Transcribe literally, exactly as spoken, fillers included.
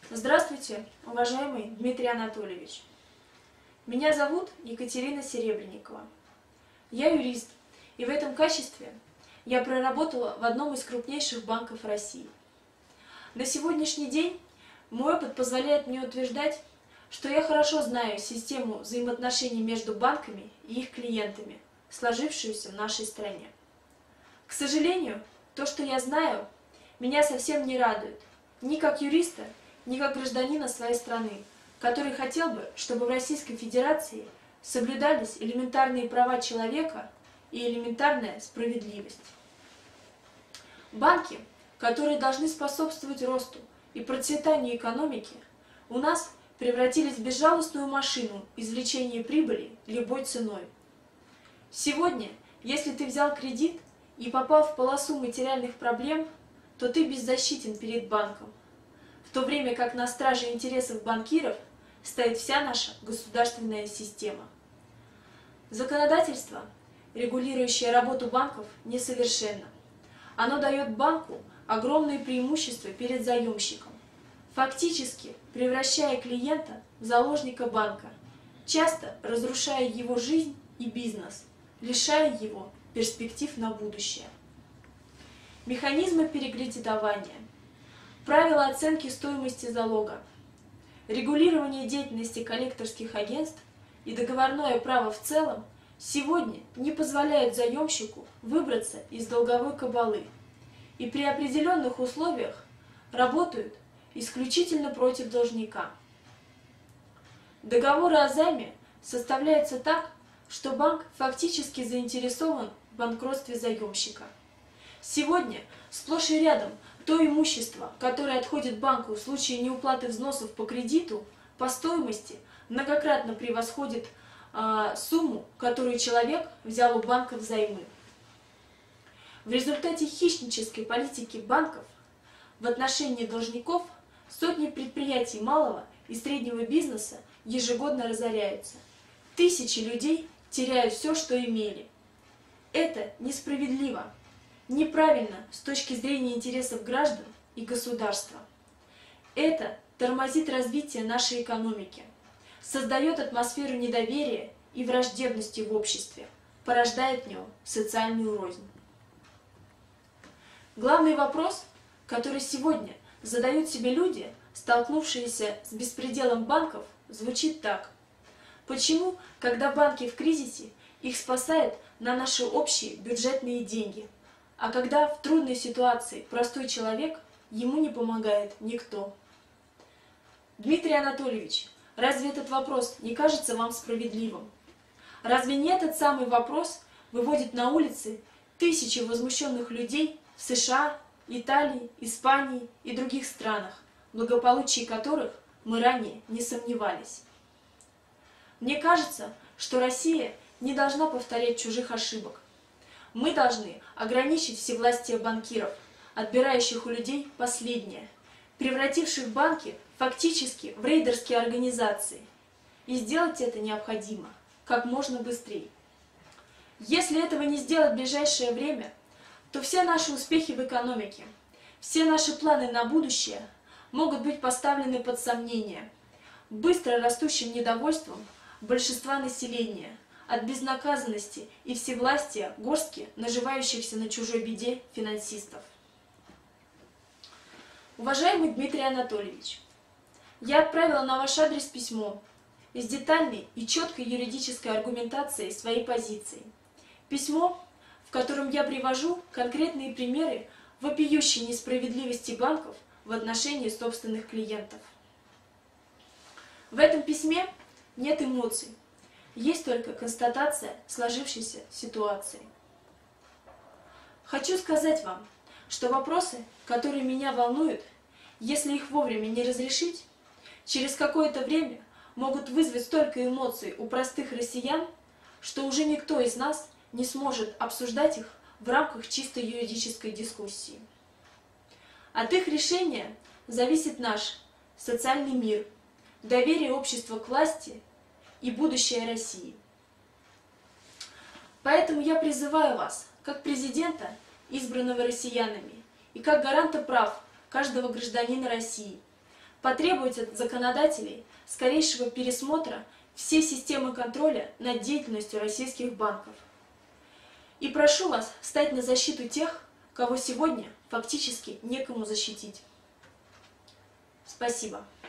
Здравствуйте, уважаемый Дмитрий Анатольевич. Меня зовут Екатерина Серебренникова. Я юрист, и в этом качестве я проработала в одном из крупнейших банков России. На сегодняшний день мой опыт позволяет мне утверждать, что я хорошо знаю систему взаимоотношений между банками и их клиентами, сложившуюся в нашей стране. К сожалению, то, что я знаю, меня совсем не радует, ни как юриста, ни как гражданина своей страны, который хотел бы, чтобы в Российской Федерации соблюдались элементарные права человека и элементарная справедливость. Банки, которые должны способствовать росту и процветанию экономики, у нас превратились в безжалостную машину извлечения прибыли любой ценой. Сегодня, если ты взял кредит и попал в полосу материальных проблем, то ты беззащитен перед банком, в то время как на страже интересов банкиров стоит вся наша государственная система. Законодательство, регулирующее работу банков, несовершенно. Оно дает банку огромные преимущества перед заемщиком, фактически превращая клиента в заложника банка, часто разрушая его жизнь и бизнес, лишая его перспектив на будущее. Механизмы перекредитования, правила оценки стоимости залога, регулирование деятельности коллекторских агентств и договорное право в целом сегодня не позволяют заемщику выбраться из долговой кабалы и при определенных условиях работают исключительно против должника. Договоры о займе составляются так, что банк фактически заинтересован в банкротстве заемщика. Сегодня сплошь и рядом то имущество, которое отходит банку в случае неуплаты взносов по кредиту, по стоимости многократно превосходит э, сумму, которую человек взял у банка взаймы. В результате хищнической политики банков в отношении должников сотни предприятий малого и среднего бизнеса ежегодно разоряются. Тысячи людей теряют все, что имели. Это несправедливо. Неправильно с точки зрения интересов граждан и государства. Это тормозит развитие нашей экономики, создает атмосферу недоверия и враждебности в обществе, порождает в нем социальную рознь. Главный вопрос, который сегодня задают себе люди, столкнувшиеся с беспределом банков, звучит так. Почему, когда банки в кризисе, их спасают на наши общие бюджетные деньги? А когда в трудной ситуации простой человек, ему не помогает никто. Дмитрий Анатольевич, разве этот вопрос не кажется вам справедливым? Разве не этот самый вопрос выводит на улицы тысячи возмущенных людей в США, Италии, Испании и других странах, в благополучии которых мы ранее не сомневались? Мне кажется, что Россия не должна повторять чужих ошибок. Мы должны ограничить всевластие банкиров, отбирающих у людей последнее, превративших банки фактически в рейдерские организации. И сделать это необходимо как можно быстрее. Если этого не сделать в ближайшее время, то все наши успехи в экономике, все наши планы на будущее могут быть поставлены под сомнение быстро растущим недовольством большинства населения от безнаказанности и всевластия горстки наживающихся на чужой беде финансистов. Уважаемый Дмитрий Анатольевич, я отправила на ваш адрес письмо с детальной и четкой юридической аргументацией своей позиции. Письмо, в котором я привожу конкретные примеры вопиющей несправедливости банков в отношении собственных клиентов. В этом письме нет эмоций. Есть только констатация сложившейся ситуации. Хочу сказать вам, что вопросы, которые меня волнуют, если их вовремя не разрешить, через какое-то время могут вызвать столько эмоций у простых россиян, что уже никто из нас не сможет обсуждать их в рамках чисто юридической дискуссии. От их решения зависит наш социальный мир, доверие общества к власти и будущее России. Поэтому я призываю вас, как президента, избранного россиянами, и как гаранта прав каждого гражданина России, потребовать от законодателей скорейшего пересмотра всей системы контроля над деятельностью российских банков. И прошу вас встать на защиту тех, кого сегодня фактически некому защитить. Спасибо.